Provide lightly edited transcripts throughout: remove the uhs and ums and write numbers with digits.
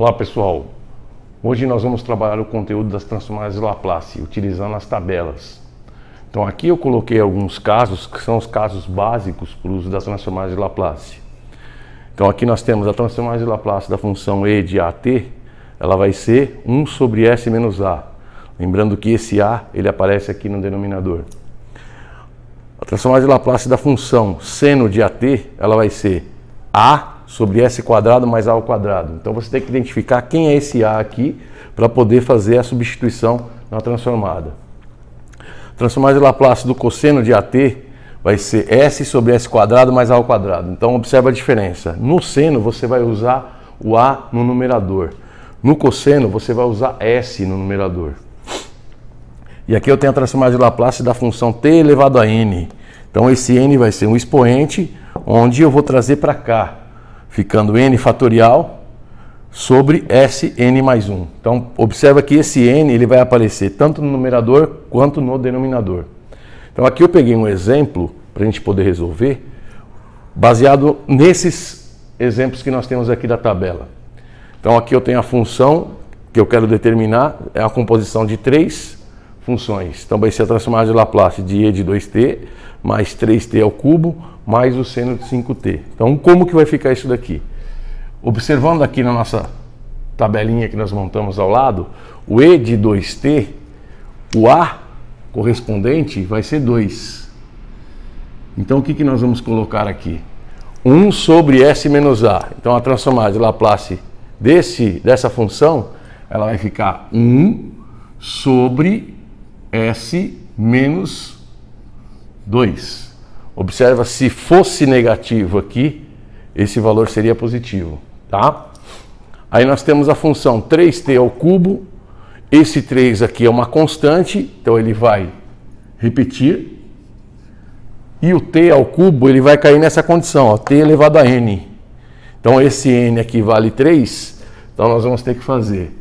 Olá pessoal, hoje nós vamos trabalhar o conteúdo das transformadas de Laplace utilizando as tabelas. Então aqui eu coloquei alguns casos que são os casos básicos para o uso das transformadas de Laplace. Então aqui nós temos a transformada de Laplace da função e de a t, ela vai ser 1 sobre s menos a. Lembrando que esse a ele aparece aqui no denominador. A transformada de Laplace da função seno de at, ela vai ser a sobre s quadrado mais a ao quadrado. Então você tem que identificar quem é esse a aqui para poder fazer a substituição na transformada. A transformada de Laplace do cosseno de at vai ser s sobre s quadrado mais a ao quadrado. Então observa a diferença. No seno você vai usar o a no numerador. No cosseno você vai usar s no numerador. E aqui eu tenho a transformada de Laplace da função t elevado a n. Então esse n vai ser um expoente onde eu vou trazer para cá, ficando n fatorial sobre Sn mais 1. Então, observa que esse n ele vai aparecer tanto no numerador quanto no denominador. Então, aqui eu peguei um exemplo para a gente poder resolver, baseado nesses exemplos que nós temos aqui da tabela. Então, aqui eu tenho a função que eu quero determinar, é a composição de 3 funções. Então, vai ser a transformada de Laplace de e de 2t mais 3t ao cubo mais o seno de 5t. Então, como que vai ficar isso daqui? Observando aqui na nossa tabelinha que nós montamos ao lado, o e de 2t, o a correspondente vai ser 2. Então, o que que nós vamos colocar aqui? 1 sobre s menos a. Então, a transformada de Laplace dessa função, ela vai ficar 1 sobre s menos 2. Observa, se fosse negativo aqui, esse valor seria positivo, tá? Aí nós temos a função 3t ao cubo. Esse 3 aqui é uma constante, então ele vai repetir. E o t ao cubo, ele vai cair nessa condição, ó, t elevado a n. Então esse n aqui vale 3, então nós vamos ter que fazer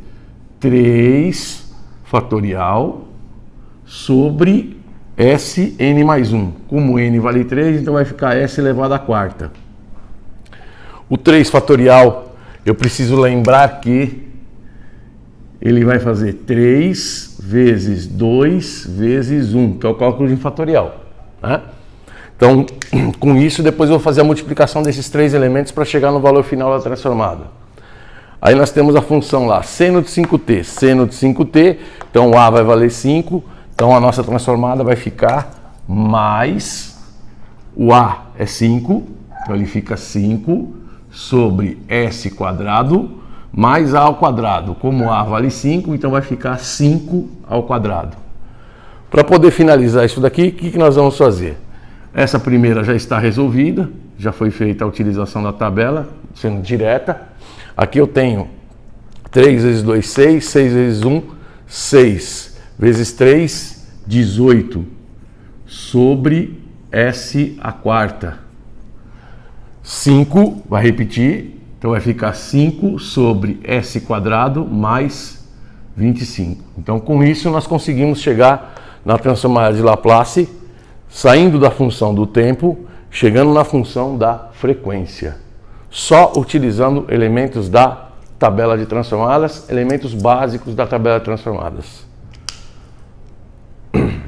3 fatorial sobre Sn mais 1. Como n vale 3, então vai ficar s elevado à quarta. O 3 fatorial, eu preciso lembrar que ele vai fazer 3 vezes 2 vezes 1, que é o cálculo de fatorial, né? Então, com isso, depois eu vou fazer a multiplicação desses 3 elementos para chegar no valor final da transformada. Aí nós temos a função lá, seno de 5t. Seno de 5t, então a vai valer 5. Então a nossa transformada vai ficar mais, o a é 5, então ele fica 5 sobre s quadrado mais a ao quadrado. Como a vale 5, então vai ficar 5 ao quadrado. Para poder finalizar isso daqui, o que nós vamos fazer? Essa primeira já está resolvida, já foi feita a utilização da tabela, sendo direta. Aqui eu tenho 3 vezes 2, 6, 6 vezes 1, 6. Vezes 3, 18, sobre s à quarta. 5, vai repetir, então vai ficar 5 sobre s quadrado mais 25. Então, com isso, nós conseguimos chegar na transformada de Laplace, saindo da função do tempo, chegando na função da frequência. Só utilizando elementos da tabela de transformadas, elementos básicos da tabela de transformadas.